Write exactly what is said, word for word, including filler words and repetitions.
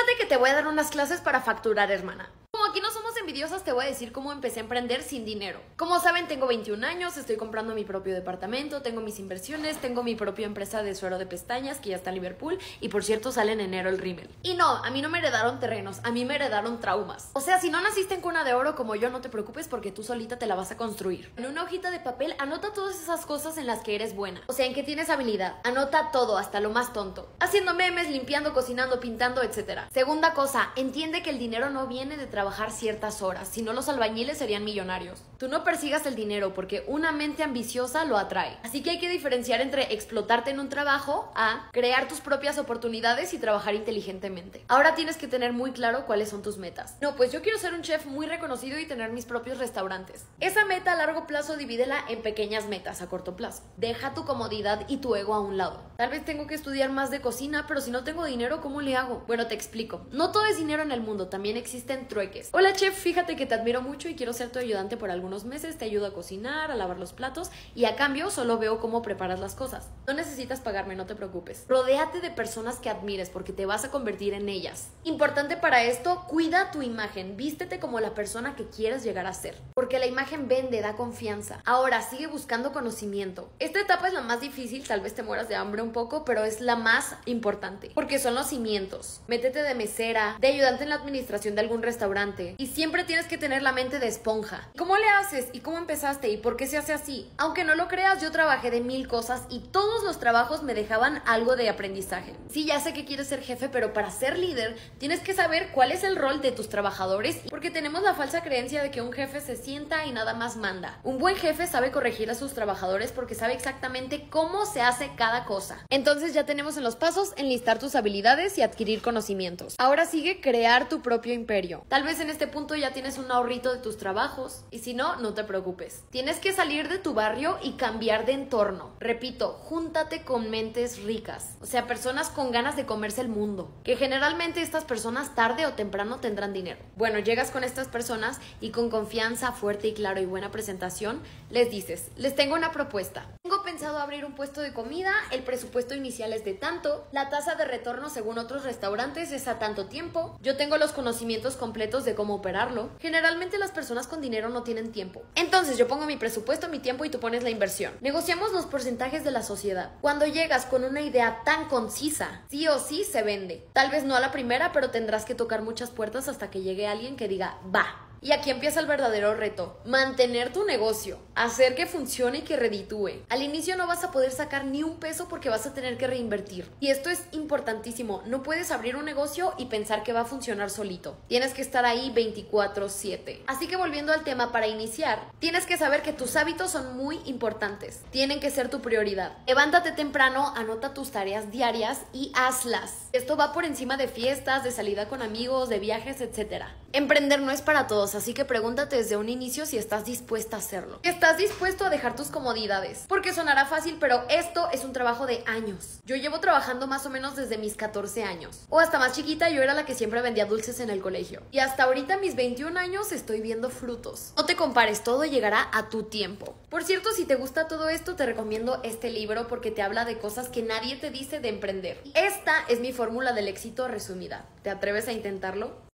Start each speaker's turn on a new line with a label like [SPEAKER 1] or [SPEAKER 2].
[SPEAKER 1] Siéntate que te voy a dar unas clases para facturar, hermana. Como aquí no somos envidiosas, te voy a decir cómo empecé a emprender sin dinero. Como saben, tengo veintiún años, estoy comprando mi propio departamento, tengo mis inversiones, tengo mi propia empresa de suero de pestañas que ya está en Liverpool y por cierto sale en enero el rímel. Y no, a mí no me heredaron terrenos, a mí me heredaron traumas. O sea, si no naciste en cuna de oro como yo, no te preocupes porque tú solita te la vas a construir. En una hojita de papel anota todas esas cosas en las que eres buena, o sea, en que tienes habilidad. Anota todo, hasta lo más tonto. Haciendo memes, limpiando, cocinando, pintando, etcétera. Segunda cosa, entiende que el dinero no viene de trabajar trabajar ciertas horas, si no los albañiles serían millonarios. Tú no persigas el dinero porque una mente ambiciosa lo atrae. Así que hay que diferenciar entre explotarte en un trabajo a crear tus propias oportunidades y trabajar inteligentemente. Ahora tienes que tener muy claro cuáles son tus metas. No, pues yo quiero ser un chef muy reconocido y tener mis propios restaurantes. Esa meta a largo plazo divídela en pequeñas metas a corto plazo. Deja tu comodidad y tu ego a un lado. Tal vez tengo que estudiar más de cocina, pero si no tengo dinero, ¿cómo le hago? Bueno, te explico. No todo es dinero en el mundo, también existen trueques. Hola chef, fíjate que te admiro mucho y quiero ser tu ayudante por algunos meses, te ayudo a cocinar, a lavar los platos y a cambio solo veo cómo preparas las cosas. No necesitas pagarme, no te preocupes. Rodéate de personas que admires porque te vas a convertir en ellas. Importante para esto, cuida tu imagen, vístete como la persona que quieres llegar a ser, porque la imagen vende, da confianza. Ahora, sigue buscando conocimiento. Esta etapa es la más difícil, tal vez te mueras de hambre un poco, pero es la más importante, porque son los cimientos. Métete de mesera, de ayudante en la administración de algún restaurante, y siempre tienes que tener la mente de esponja. ¿Cómo le haces? ¿Y cómo empezaste? ¿Y por qué se hace así? Aunque no lo creas, yo trabajé de mil cosas y todos los trabajos me dejaban algo de aprendizaje. Sí, ya sé que quieres ser jefe, pero para ser líder tienes que saber cuál es el rol de tus trabajadores, porque tenemos la falsa creencia de que un jefe se sienta y nada más manda. Un buen jefe sabe corregir a sus trabajadores porque sabe exactamente cómo se hace cada cosa. Entonces ya tenemos en los pasos enlistar tus habilidades y adquirir conocimientos. Ahora sigue crear tu propio imperio. Tal vez en este punto ya tienes un ahorrito de tus trabajos y si no, no te preocupes. Tienes que salir de tu barrio y cambiar de entorno. Repito, júntate con mentes ricas, o sea, personas con ganas de comerse el mundo, que generalmente estas personas tarde o temprano tendrán dinero. Bueno, llegas con estas personas y con confianza, fuerte y claro y buena presentación, les dices, les tengo una propuesta. Tengo pensado abrir un puesto de comida, el presupuesto inicial es de tanto, la tasa de retorno según otros restaurantes es a tanto tiempo, yo tengo los conocimientos completos de cómo operarlo. Generalmente las personas con dinero no tienen tiempo. Entonces yo pongo mi presupuesto, mi tiempo y tú pones la inversión. Negociamos los porcentajes de la sociedad. Cuando llegas con una idea tan concisa, sí o sí se vende. Tal vez no a la primera, pero tendrás que tocar muchas puertas hasta que llegue alguien que diga, va. Y aquí empieza el verdadero reto, mantener tu negocio, hacer que funcione y que reditúe. Al inicio no vas a poder sacar ni un peso porque vas a tener que reinvertir. Y esto es importantísimo, no puedes abrir un negocio y pensar que va a funcionar solito. Tienes que estar ahí veinticuatro siete. Así que volviendo al tema para iniciar, tienes que saber que tus hábitos son muy importantes. Tienen que ser tu prioridad. Levántate temprano, anota tus tareas diarias y hazlas. Esto va por encima de fiestas, de salida con amigos, de viajes, etcétera. Emprender no es para todos, así que pregúntate desde un inicio si estás dispuesta a hacerlo. ¿Estás dispuesto a dejar tus comodidades? Porque sonará fácil, pero esto es un trabajo de años. Yo llevo trabajando más o menos desde mis catorce años. O hasta más chiquita, yo era la que siempre vendía dulces en el colegio. Y hasta ahorita, a mis veintiún años, estoy viendo frutos. No te compares, todo llegará a tu tiempo. Por cierto, si te gusta todo esto, te recomiendo este libro porque te habla de cosas que nadie te dice de emprender. Esta es mi fórmula del éxito resumida. ¿Te atreves a intentarlo?